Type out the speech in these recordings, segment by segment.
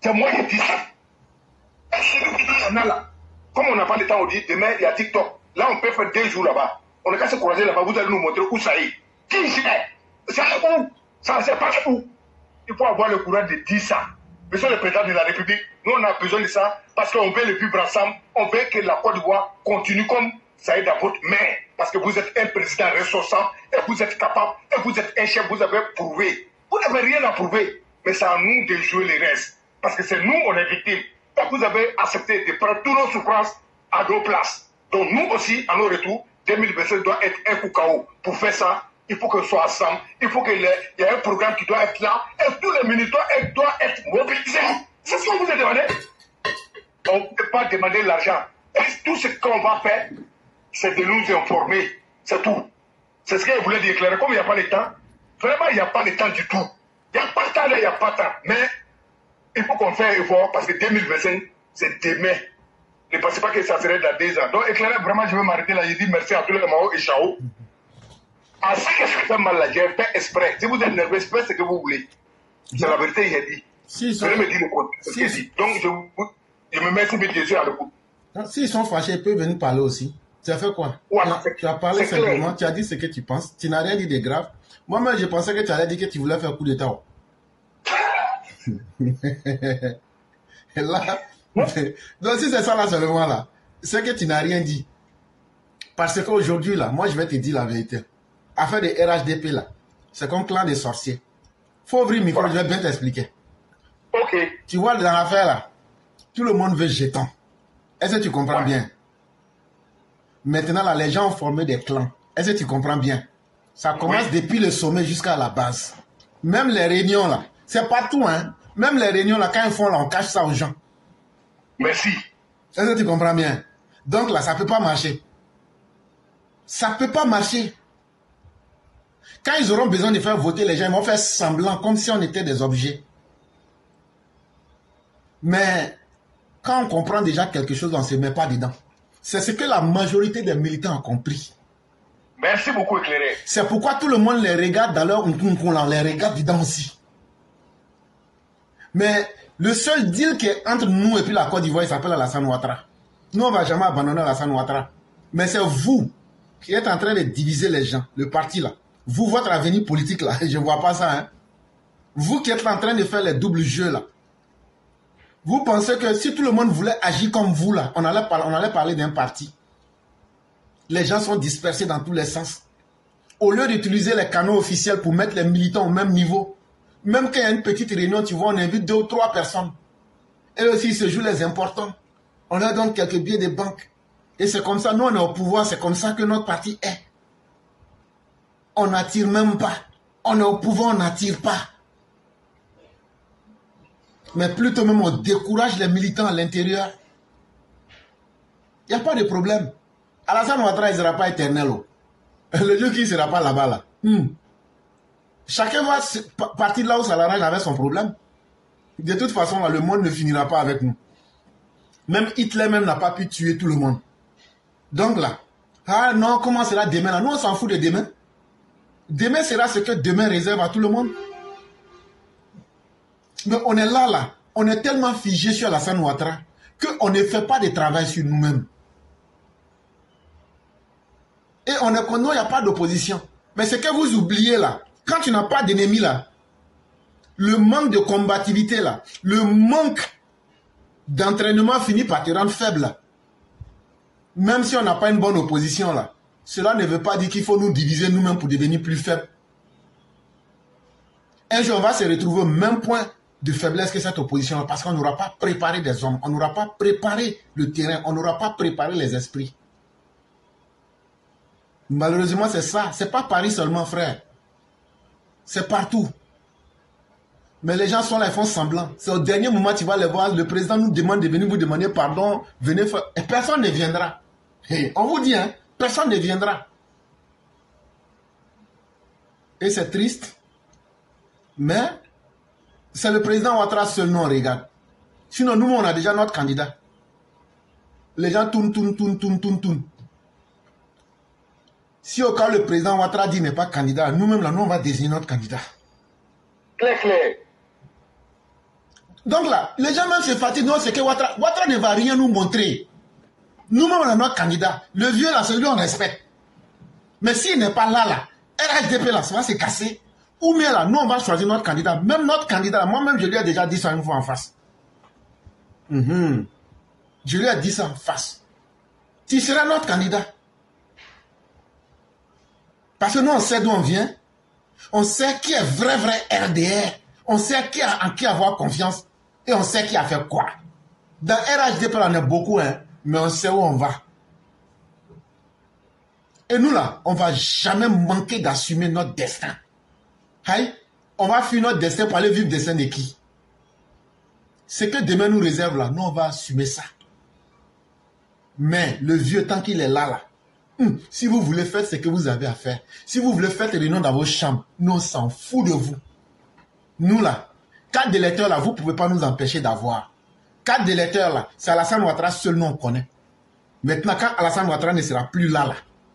C'est moi qui dis ça. Il y en a là. Comme on n'a pas le temps, on dit demain il y a TikTok. Là, on peut faire 2 jours là-bas. On n'a qu'à se croiser là-bas. Vous allez nous montrer où ça est. Qui c'est? C'est où? Ça, c'est pas où. Il faut avoir le courage de dire ça. Monsieur le président de la République, nous, on a besoin de ça parce qu'on veut le vivre ensemble. On veut que la Côte d'Ivoire continue comme ça est dans votre main. Parce que vous êtes un président ressourçant et vous êtes capable et vous êtes un chef, vous avez prouvé. Vous n'avez rien à prouver. Mais c'est à nous de jouer les restes. Parce que c'est nous, on est victimes. Et vous avez accepté de prendre toutes nos souffrances à nos places. Donc nous aussi, à nos retours, 2027 doit être un coup KO. Pour faire ça, il faut qu'on soit ensemble. Il faut qu'il y ait un programme qui doit être là. Et tous les ministres doivent être mobilisés. C'est ce qu'on vous a demandé. On ne peut pas demander l'argent. Et tout ce qu'on va faire, c'est de nous informer. C'est tout. C'est ce qu'il voulait déclarer. Comme il n'y a pas de temps, vraiment, il n'y a pas de temps du tout. Il n'y a pas de temps là, il n'y a pas de temps. Mais il faut qu'on fasse un effort parce que 2025, c'est demain. Ne pensez pas que ça serait dans 2 ans. Donc, éclairé, vraiment, je vais m'arrêter là. Je dis merci à tous les Mao et Chao. À ce que je fais mal là, j'ai fait exprès. Si vous êtes nerveux, c'est ce que vous voulez. C'est la vérité, il a dit. Si, je vais me dire le compte. Si. Donc, je me mets sur mes yeux à l'écoute. S'ils sont fâchés, ils peuvent venir parler aussi. Tu as fait quoi? Voilà, tu as parlé simplement, clair. tu as dit ce que tu penses. Tu n'as rien dit de grave. Moi-même, je pensais que tu allais dire que tu voulais faire coup d'État. Et là, donc si c'est ça là seulement là, c'est que tu n'as rien dit. Parce qu'aujourd'hui là, moi je vais te dire la vérité. Affaire de RHDP là, c'est comme clan des sorciers. Faut ouvrir le micro, je vais bien t'expliquer. Ok. Tu vois dans l'affaire là, tout le monde veut jeton. Est-ce que tu comprends bien? Maintenant là, les gens ont formé des clans. Est-ce que tu comprends bien? Ça commence depuis le sommet jusqu'à la base. Même les réunions là, c'est partout hein. Même les réunions là, quand ils font là, on cache ça aux gens. Merci. Est-ce que tu comprends bien? Donc là, ça ne peut pas marcher. Ça ne peut pas marcher. Quand ils auront besoin de faire voter les gens, ils vont faire semblant, comme si on était des objets. Mais quand on comprend déjà quelque chose, on ne se met pas dedans. C'est ce que la majorité des militants ont compris. Merci beaucoup, éclairé. C'est pourquoi tout le monde les regarde dans leur nkunku, on les regarde dedans aussi. Mais le seul deal qui est entre nous et puis la Côte d'Ivoire, il s'appelle Alassane Ouattara. Nous, on ne va jamais abandonner Alassane Ouattara. Mais c'est vous qui êtes en train de diviser les gens, le parti là. Vous, votre avenir politique là, je ne vois pas ça. Hein. Vous qui êtes en train de faire les doubles jeux là. Vous pensez que si tout le monde voulait agir comme vous là, on allait parler d'un parti. Les gens sont dispersés dans tous les sens. Au lieu d'utiliser les canaux officiels pour mettre les militants au même niveau, même quand il y a une petite réunion, tu vois, on invite 2 ou 3 personnes. Et aussi, ils se jouent les importants. On leur donne quelques billets de banque. Et c'est comme ça, nous on est au pouvoir, c'est comme ça que notre parti est. On n'attire même pas. On est au pouvoir, on n'attire pas. Mais plutôt même on décourage les militants à l'intérieur. Il n'y a pas de problème. Alassane Ouattara, il ne sera pas éternel. Le Dieu qui ne sera pas là-bas là. Chacun va partir là où ça l'arrange avec son problème. De toute façon, là, le monde ne finira pas avec nous. Même Hitler même n'a pas pu tuer tout le monde. Donc là, ah non, comment sera demain là? Nous, on s'en fout de demain. Demain sera ce que demain réserve à tout le monde. Mais on est là. On est tellement figé sur Alassane Ouattara qu'on ne fait pas de travail sur nous-mêmes. Et on est connu, il n'y a pas d'opposition. Mais ce que vous oubliez là, quand tu n'as pas d'ennemi là, le manque de combativité là, le manque d'entraînement finit par te rendre faible là. Même si on n'a pas une bonne opposition là, cela ne veut pas dire qu'il faut nous diviser nous-mêmes pour devenir plus faibles. Un jour on va se retrouver au même point de faiblesse que cette opposition là, parce qu'on n'aura pas préparé des hommes, on n'aura pas préparé le terrain, on n'aura pas préparé les esprits. Malheureusement, c'est ça. C'est pas Paris seulement, frère. C'est partout. Mais les gens sont là, ils font semblant. C'est au dernier moment, tu vas les voir. Le président nous demande de venir vous demander pardon. Venez faire. Et personne ne viendra. Hey, on vous dit, hein, personne ne viendra. Et c'est triste. Mais c'est le président Ouattara seul, non, regarde. Sinon, nous, on a déjà notre candidat. Les gens tournent. Si au cas où le président Ouattara dit n'est pas candidat, nous-mêmes là, nous on va désigner notre candidat. Clair. Donc là, les gens même se fatiguent. Non, c'est que Ouattara ne va rien nous montrer. Nous-mêmes, on a notre candidat. Le vieux là, celui on respecte. Mais s'il n'est pas là, RHDP là, ça va se casser. Ou bien là, nous on va choisir notre candidat. Même notre candidat, moi-même je lui ai déjà dit ça une fois en face. Je lui ai dit ça en face. Tu seras notre candidat. Parce que nous on sait d'où on vient. On sait qui est vrai RDR. On sait en qui avoir confiance. Et on sait qui a fait quoi. Dans RHDP là, on est beaucoup, hein, mais on sait où on va. Et nous là, on ne va jamais manquer d'assumer notre destin. Hey, on va fuir notre destin pour aller vivre le destin de qui? Ce que demain nous réserve là, nous on va assumer ça. Mais le vieux, tant qu'il est là, si vous voulez faire ce que vous avez à faire, si vous voulez faire des réunions dans vos chambres, nous on s'en fout de vous. Nous là, 4 électeurs là, vous ne pouvez pas nous empêcher d'avoir. 4 électeurs là, c'est Alassane Ouattara seul nous on connaît. Maintenant, quand Alassane Ouattara ne sera plus là,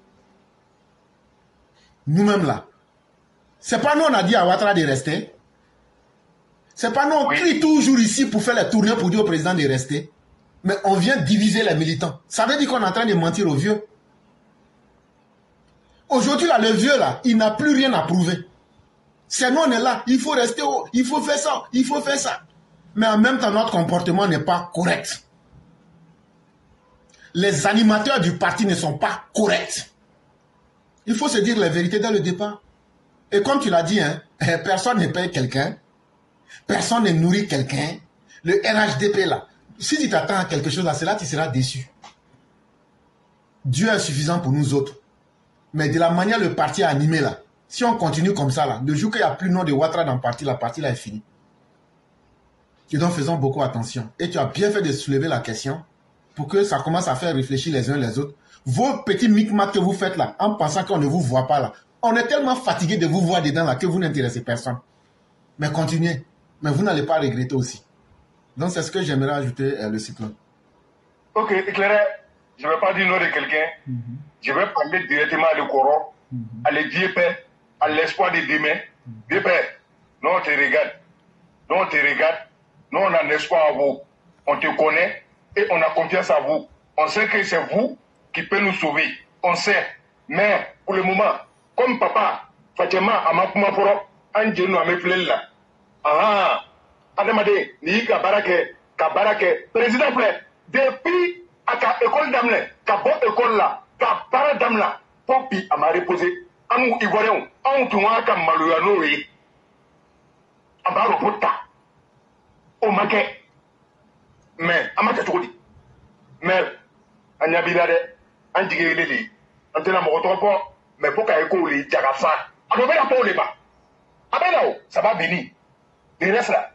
nous-mêmes là, c'est pas nous on a dit à Ouattara de rester. C'est pas nous on crie toujours ici pour faire les tournées pour dire au président de rester. Mais on vient diviser les militants. Ça veut dire qu'on est en train de mentir aux vieux. Aujourd'hui là, le vieux là, il n'a plus rien à prouver. C'est nous on est là, il faut rester, il faut faire ça, il faut faire ça. Mais en même temps, notre comportement n'est pas correct. Les animateurs du parti ne sont pas corrects. Il faut se dire la vérité dès le départ. Et comme tu l'as dit, hein, personne ne paye quelqu'un. Personne ne nourrit quelqu'un. Le RHDP là, si tu t'attends à quelque chose là, c'est là que tu seras déçu. Dieu est suffisant pour nous autres. Mais de la manière le parti est animé là, si on continue comme ça là, le jour qu'il n'y a plus de nom de Ouattara dans le parti, la partie là est finie. Et donc faisons beaucoup attention. Et tu as bien fait de soulever la question pour que ça commence à faire réfléchir les uns les autres. Vos petits micmacs que vous faites là, en pensant qu'on ne vous voit pas là, on est tellement fatigué de vous voir dedans là que vous n'intéressez personne. Mais continuez. Mais vous n'allez pas regretter aussi. Donc c'est ce que j'aimerais ajouter le cyclone. Ok, éclairé, je ne vais pas dire nom de quelqu'un. Je vais parler directement à le Coran, à l'Édiep, à l'espoir de demain. Dieu Père, nous on te regarde. Nous on te regarde. Nous on a un espoir à vous. On te connaît et on a confiance à vous. On sait que c'est vous qui peut nous sauver. On sait. Mais pour le moment, comme papa, Fatima, Amakumaporo, Anjenu Ameflela, Adamade, ni Kabarake, président frère, depuis à ta école d'amne, ta bonne école là, ta parole d'amne là, Popi à m'a reposé, Amou Ivoirion, Amou Touaka Malouanoé, Abaro Pota, au maquet, mais Amaka Toudi, mais Anyabirade, Antigeli, Antena Motopo, mais Poka Ekoli, Jagafa, Adobela Poleba, Abelao, ça va venir, il reste là.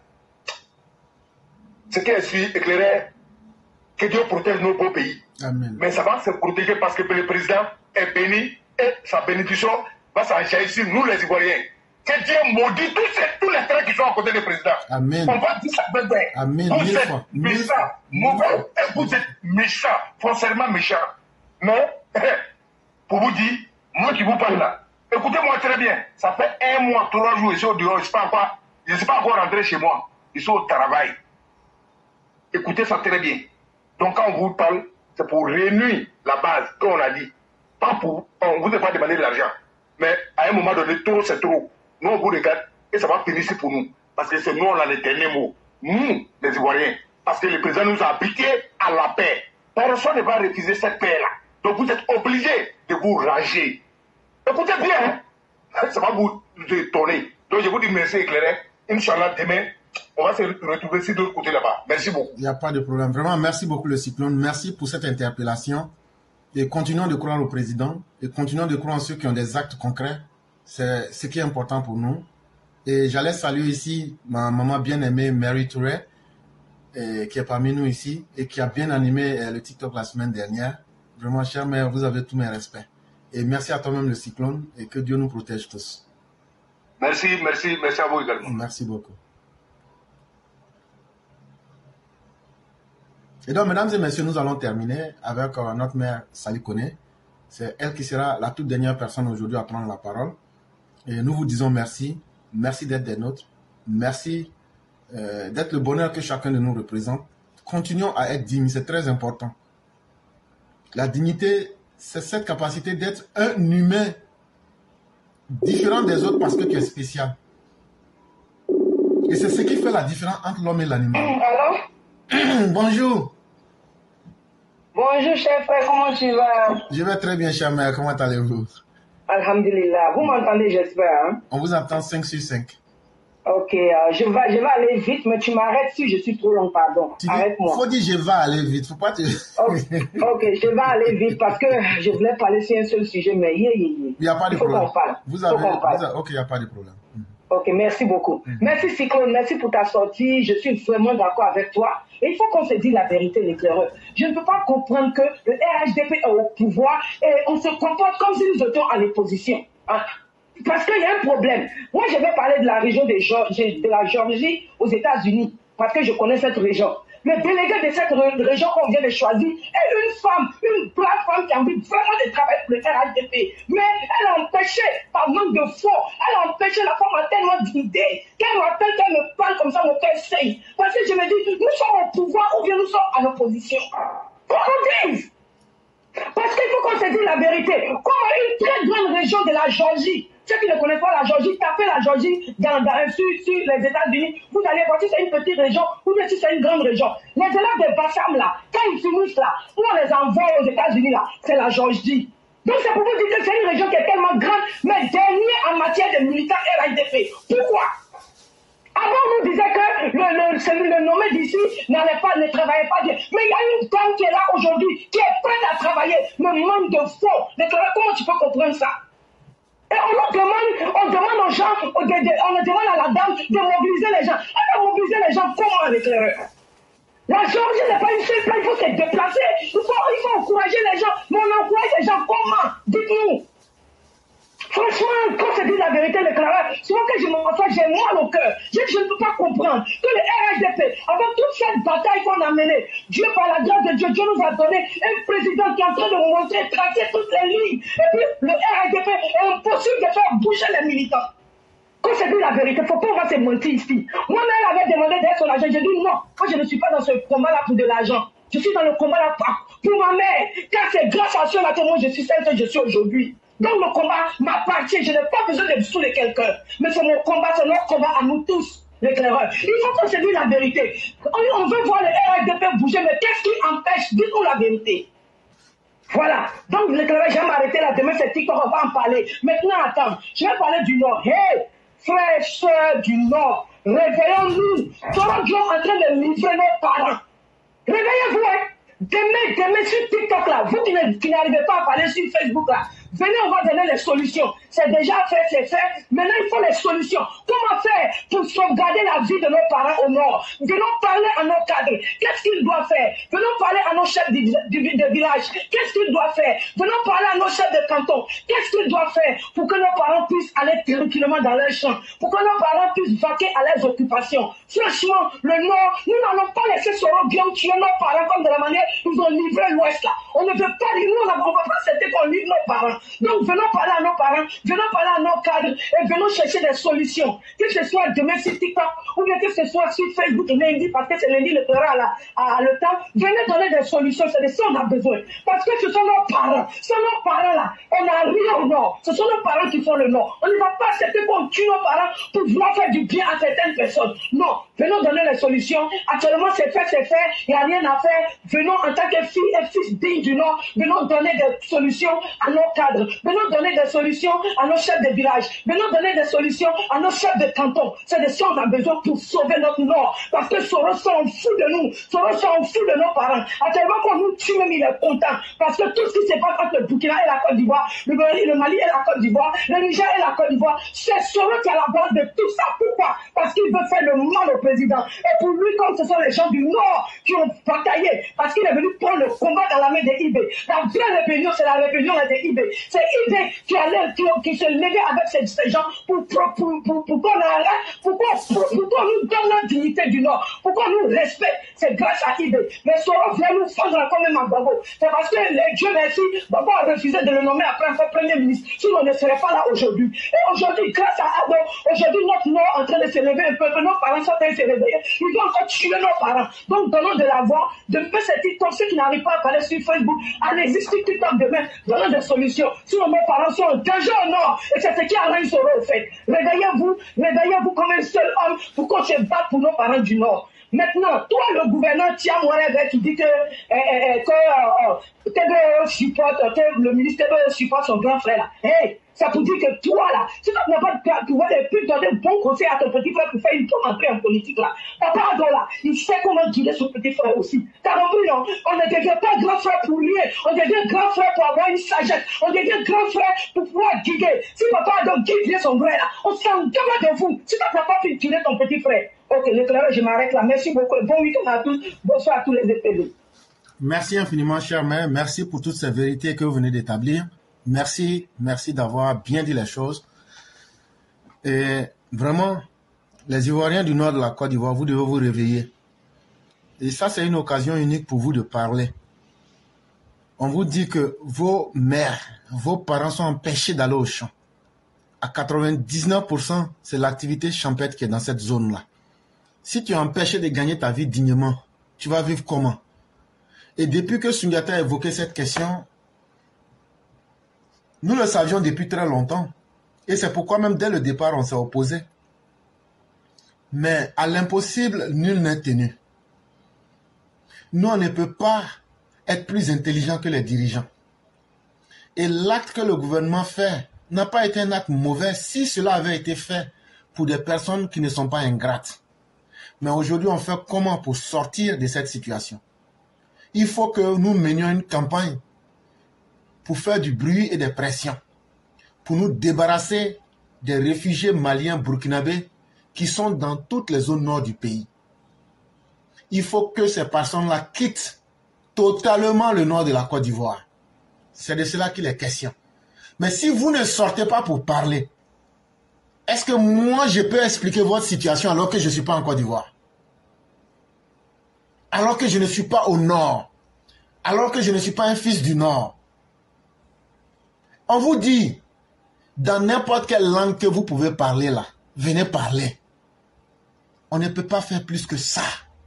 Ce qui est suivi éclairé, que Dieu protège nos beaux pays. Amen. Mais ça va se protéger parce que le président est béni et sa bénédiction va s'enchaîner sur nous les Ivoiriens. Que Dieu maudit tous les traits qui sont à côté du président. Amen. On va dire ça bébé. Amen. Vous êtes méchant, mauvais, et vous êtes méchant, foncièrement méchant. Mais, pour vous dire, moi qui vous parle là, écoutez-moi très bien, ça fait 1 mois, 3 jours, ici au dehors, je ne suis pas encore rentré chez moi, ils sont au travail. Écoutez ça très bien. Donc quand on vous parle, c'est pour réunir la base, comme on a dit. Pas pour, on ne vous a pas demandé de l'argent. Mais à un moment donné, trop c'est trop. Nous on vous regarde et ça va finir ici pour nous. Parce que c'est nous on a les derniers mots. Nous, les Ivoiriens. Parce que le président nous a habitués à la paix. Personne ne va refuser cette paix-là. Donc vous êtes obligés de vous ranger. Écoutez bien, hein? Ça va vous étonner. Donc je vous dis merci éclairé. Inch'Allah, demain, on va se retrouver sur l'autre côté là-bas. Merci beaucoup. Il n'y a pas de problème. Vraiment, merci beaucoup le cyclone. Merci pour cette interpellation. Et continuons de croire au président. Et continuons de croire en ceux qui ont des actes concrets. C'est ce qui est important pour nous. Et j'allais saluer ici ma maman bien-aimée Mary Touré, qui est parmi nous ici et qui a bien animé le TikTok la semaine dernière. Vraiment, chère mère, vous avez tous mes respects. Et merci à toi-même le cyclone et que Dieu nous protège tous. Merci à vous également. Merci beaucoup. Et donc, mesdames et messieurs, nous allons terminer avec notre mère Sali Kone. C'est elle qui sera la toute dernière personne aujourd'hui à prendre la parole. Et nous vous disons merci. Merci d'être des nôtres. Merci d'être le bonheur que chacun de nous représente. Continuons à être dignes, c'est très important. La dignité, c'est cette capacité d'être un humain différent des autres parce que tu es spécial. Et c'est ce qui fait la différence entre l'homme et l'animal. Allô? Bonjour. Bonjour, cher frère, comment tu vas? Je vais très bien, cher mère. Comment allez-vous? Alhamdulillah. Vous m'entendez, j'espère, hein? On vous entend 5 sur 5. Ok, je vais aller vite, mais tu m'arrêtes si je suis trop long, pardon. Arrête-moi. Il faut dire je vais aller vite, faut pas te... Ok, je vais aller vite parce que je voulais parler sur un seul sujet, mais il n'y a pas de problème. Il faut qu'on parle. Ok, il n'y a pas de problème. Ok, merci beaucoup. Merci Cyclone, merci pour ta sortie. Je suis vraiment d'accord avec toi. Et il faut qu'on se dise la vérité, l'éclaireur. Je ne peux pas comprendre que le RHDP est au pouvoir et on se comporte comme si nous étions à l'opposition. Hein? Parce qu'il y a un problème. Moi, je vais parler de la région de la Géorgie aux États-Unis, parce que je connais cette région. Le délégué de cette région qu'on vient de choisir est une femme, une brave femme qui a envie vraiment de travailler pour le RHDP. Mais elle a empêché, par manque de fonds, elle a empêché, la femme a tellement d'idées, qu'elle m'appelle, qu'elle me parle comme ça, mon cœur saigne. Parce que je me dis, nous sommes au pouvoir ou bien nous sommes à l'opposition. Qu'on nous dise. Parce qu'il faut qu'on se dise la vérité. Comme une très grande région de la Géorgie, ceux qui ne connaissent pas la Géorgie, tapez la Géorgie sur les États-Unis, vous allez voir si c'est une petite région ou bien si c'est une grande région. Les élèves de Bassam là, quand ils finissent là, où on les envoie aux États-Unis là, c'est la Géorgie. Donc c'est pour vous dire que c'est une région qui est tellement grande, mais dernier en matière de militaires RHDP. Pourquoi? Avant, on nous disait que le nommé d'ici ne travaillait pas bien. Mais il y a une dame qui est là aujourd'hui, qui est prête à travailler, mais manque de fonds. Comment tu peux comprendre ça? Et on demande aux gens, on demande à la dame de mobiliser les gens. Elle va mobiliser les gens comment, l'éclaireur? La Géorgie n'est pas une seule place, il faut se déplacer. Il faut encourager les gens. Mais on encourage les gens comment? Dites-nous. Franchement, quand je dis la vérité, l'éclaireur, souvent que je m'entends, j'ai mal au cœur. Je ne peux pas comprendre que le RHDP, avant toute cette bataille qu'on a menée, Dieu, par la grâce de Dieu, Dieu nous a donné un président qui est en train de montrer, tracer toutes les lignes. Et puis, le RHDP est impossible de faire bouger les militants. Quand je dis la vérité, il ne faut pas voir se mentir ici. Moi-même, elle avait demandé d'être son agent. J'ai dit non, moi je ne suis pas dans ce combat-là pour de l'argent. Je suis dans le combat-là pour ma mère. Car c'est grâce à cela que moi je suis celle que je suis aujourd'hui. Donc le combat m'appartient, je n'ai pas besoin de saouler quelqu'un. Mais c'est mon combat, c'est notre combat à nous tous, l'éclaireur. Il faut qu'on se dise la vérité. On veut voir le RHDP bouger, mais qu'est-ce qui empêche? Dites-nous la vérité. Voilà. Donc l'éclaireur, je vais m'arrêter là. Demain c'est TikTok, on va en parler. Maintenant, attends, je vais parler du Nord. Hey, frères, sœurs du Nord, réveillons-nous. Comment Dieu est en train de livrer nos parents? Réveillez-vous, hein. Demain sur TikTok là, vous qui n'arrivez pas à parler sur Facebook là, venez, on va donner les solutions. C'est déjà fait, c'est fait. Maintenant, il faut les solutions. Comment faire pour sauvegarder la vie de nos parents au Nord? Venons parler à nos cadres. Qu'est-ce qu'ils doivent faire? Venons parler à nos chefs de village. Qu'est-ce qu'ils doivent faire? Venons parler à nos chefs de canton. Qu'est-ce qu'ils doivent faire pour que nos parents puissent aller tranquillement dans leurs champs? Pour que nos parents puissent vaquer à leurs occupations? Franchement, le Nord, nous n'allons pas laisser Soro bien tuer nos parents comme de la manière ils ont livré l'Ouest là. On ne veut pas, nous, on ne va pas accepter qu'on livre nos parents. Donc, venons parler à nos parents, venons parler à nos cadres et venons chercher des solutions. Que ce soit demain sur TikTok ou bien que ce soit sur Facebook lundi, parce que c'est lundi le terrain à le temps. Venez donner des solutions, c'est de ça qu'on a besoin. Parce que ce sont nos parents. Ce sont nos parents là. On n'a rien au Nord. Ce sont nos parents qui font le Nord. On ne va pas accepter qu'on tue nos parents pour vouloir faire du bien à certaines personnes. Non. Venons donner les solutions. Actuellement, c'est fait, il n'y a rien à faire. Venons en tant que filles et fils dignes du Nord, venons donner des solutions à nos cadres. Venons donner des solutions à nos chefs de village. Venons donner des solutions à nos chefs de canton. C'est de ça qu'on a besoin pour sauver notre Nord. Parce que Soros s'en fout de nous. Soros s'en fout de nos parents. À tel point qu'on nous tue, même il est content. Parce que tout ce qui se passe entre le Burkina et la Côte d'Ivoire, le Mali et la Côte d'Ivoire, le Niger et la Côte d'Ivoire, c'est Soros qui est à la base de tout ça. Pourquoi? Parce qu'il veut faire le mal au président. Et pour lui, comme ce sont les gens du Nord qui ont bataillé, parce qu'il est venu prendre le combat dans la main des IB. La vraie rébellion, c'est la rébellion des IB. C'est Ibé qui se levait avec ces gens pour qu'on arrête, pour qu'on nous donne la dignité du Nord, pour qu'on nous respecte. C'est grâce à Ibé. Mais Soro vient nous fendre comme un Gbagbo. C'est parce que Dieu merci, Gbagbo a refusé de le nommer après encore Premier ministre. Sinon, on ne serait pas là aujourd'hui. Et aujourd'hui, grâce à Ado, aujourd'hui, notre Nord est en train de se lever un peu, que nos parents sont en train de se réveiller. Ils vont encore tuer nos parents. Donc, donnons de la voix, de faire cette TikTok, ceux qui n'arrivent pas à parler sur Facebook, allez-y sur TikTok demain, donnons des solutions. Sinon, nos parents sont en danger au Nord. Et c'est ce qui a rendu Soro au fait. Réveillez-vous comme un seul homme pour qu'on se batte pour nos parents du Nord. Maintenant, toi, le gouverneur Tia Mouarebe, qui dit que TBE supporte, le ministre TBE supporte son grand frère là. Hey, ça pour dire que toi là, si tu n'as pas de pouvoir de plus donner un bon conseil à ton petit frère pour faire une bonne entrée en politique là. Papa Ado là, il sait comment guider son petit frère aussi. T'as compris non? On ne devient pas grand frère pour lui, on devient grand frère pour avoir une sagesse, on devient grand frère pour pouvoir guider. Si Papa Ado guide son frère là, on s'en demande de vous. Si tu n'as pas pu guider ton petit frère. Ok, l'éclaireur, je m'arrête là. Merci beaucoup. Bon week-end à tous. Bonsoir à tous les EPD. Merci infiniment, cher maire. Merci pour toutes ces vérités que vous venez d'établir. Merci d'avoir bien dit les choses. Et vraiment, les Ivoiriens du nord de la Côte d'Ivoire, vous devez vous réveiller. Et ça, c'est une occasion unique pour vous de parler. On vous dit que vos mères, vos parents sont empêchés d'aller au champ. À 99%, c'est l'activité champêtre qui est dans cette zone-là. Si tu es empêché de gagner ta vie dignement, tu vas vivre comment? Et depuis que Sundiata a évoqué cette question, nous le savions depuis très longtemps. Et c'est pourquoi même dès le départ, on s'est opposé. Mais à l'impossible, nul n'est tenu. Nous, on ne peut pas être plus intelligent que les dirigeants. Et l'acte que le gouvernement fait n'a pas été un acte mauvais si cela avait été fait pour des personnes qui ne sont pas ingrates. Mais aujourd'hui, on fait comment pour sortir de cette situation? Il faut que nous menions une campagne pour faire du bruit et des pressions, pour nous débarrasser des réfugiés maliens burkinabés qui sont dans toutes les zones nord du pays. Il faut que ces personnes-là quittent totalement le nord de la Côte d'Ivoire. C'est de cela qu'il est question. Mais si vous ne sortez pas pour parler, est-ce que moi je peux expliquer votre situation alors que je ne suis pas en Côte d'Ivoire? Alors que je ne suis pas au nord? Alors que je ne suis pas un fils du nord? On vous dit, dans n'importe quelle langue que vous pouvez parler là, venez parler. On ne peut pas faire plus que ça.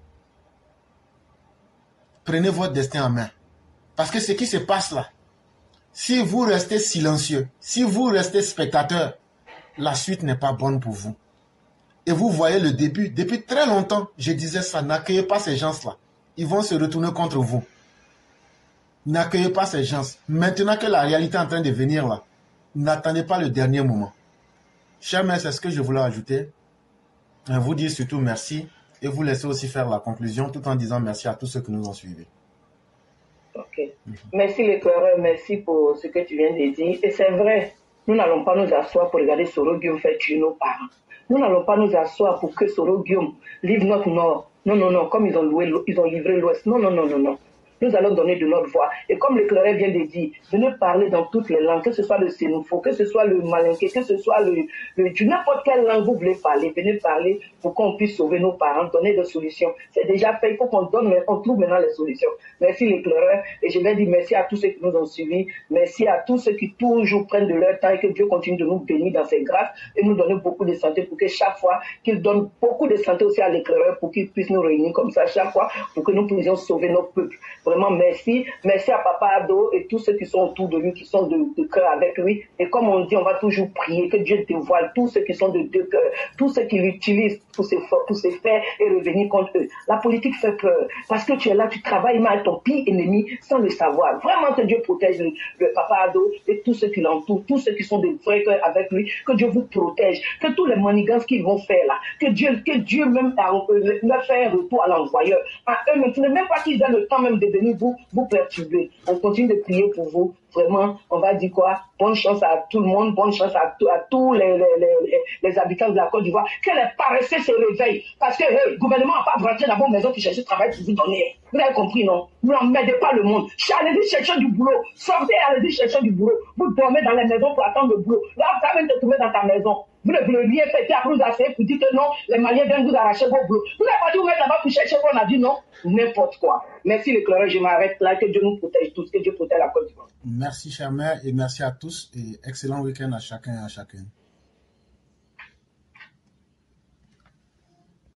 Prenez votre destin en main. Parce que ce qui se passe là, si vous restez silencieux, si vous restez spectateur, la suite n'est pas bonne pour vous. Et vous voyez le début. Depuis très longtemps, je disais ça, n'accueillez pas ces gens-là. Ils vont se retourner contre vous. N'accueillez pas ces gens. Maintenant que la réalité est en train de venir là, n'attendez pas le dernier moment. Chers mères, c'est ce que je voulais ajouter. Vous dire surtout merci et vous laisser aussi faire la conclusion tout en disant merci à tous ceux qui nous ont suivis. Ok. Merci l'éclaireur, merci pour ce que tu viens de dire. Et c'est vrai, nous n'allons pas nous asseoir pour regarder Soro Guillaume faire tuer nos parents. Nous n'allons pas nous asseoir pour que Soro Guillaume livre notre nord. Non, non, non, comme ils ont livré l'ouest. Non, non, non, non, non. Nous allons donner de notre voix. Et comme l'éclaireur vient de dire, venez parler dans toutes les langues, que ce soit le sénoufo, que ce soit le malinké, que ce soit n'importe quelle langue vous voulez parler, venez parler pour qu'on puisse sauver nos parents, donner des solutions. C'est déjà fait, il faut qu'on trouve maintenant les solutions. Merci l'éclaireur, et je vais dire merci à tous ceux qui nous ont suivis, merci à tous ceux qui toujours prennent de leur temps et que Dieu continue de nous bénir dans ses grâces et nous donner beaucoup de santé pour que chaque fois qu'il donne beaucoup de santé aussi à l'éclaireur pour qu'il puisse nous réunir comme ça chaque fois pour que nous puissions sauver notre peuple. Vraiment, merci. Merci à Papa Ado et tous ceux qui sont autour de lui, qui sont de cœur avec lui. Et comme on dit, on va toujours prier que Dieu dévoile tous ceux qui sont de deux cœurs, tous ceux qui l'utilisent pour se faire et revenir contre eux. La politique fait peur parce que tu es là, tu travailles mal ton pire ennemi sans le savoir. Vraiment que Dieu protège le Papa Ado et tous ceux qui l'entourent, tous ceux qui sont de vrais cœurs avec lui, que Dieu vous protège, que tous les manigances qu'ils vont faire là, que Dieu même leur fait un retour à l'envoyeur. À eux-mêmes, ce n'est même pas qu'ils aient le temps même de venir vous perturber. On continue de prier pour vous. Vraiment, on va dire quoi? Bonne chance à tout le monde, bonne chance à tous les habitants de la Côte d'Ivoire. Que les paresseux se réveillent. Parce que le gouvernement n'a pas rentré dans vos maisons pour chercher du travail pour vous donner. Vous avez compris, non? Vous n'emmerdez pas le monde. Allez-y chercher du boulot. Sortez, allez-y chercher du boulot. Vous dormez dans les maisons pour attendre le boulot. Là, vous allez te trouver dans ta maison. Vous ne voulez rien faire, après vous asseyez pour dire que non, les Maliens viennent vous arracher vos boulots. Vous n'avez pas dû vous mettre là-bas pour chercher qu'on a dit non, n'importe quoi. Merci l'éclaireur, je m'arrête là, que Dieu nous protège tous, que Dieu protège la Côte d'Ivoire. Merci, chère mère, et merci à tous, et excellent week-end à chacun et à chacune.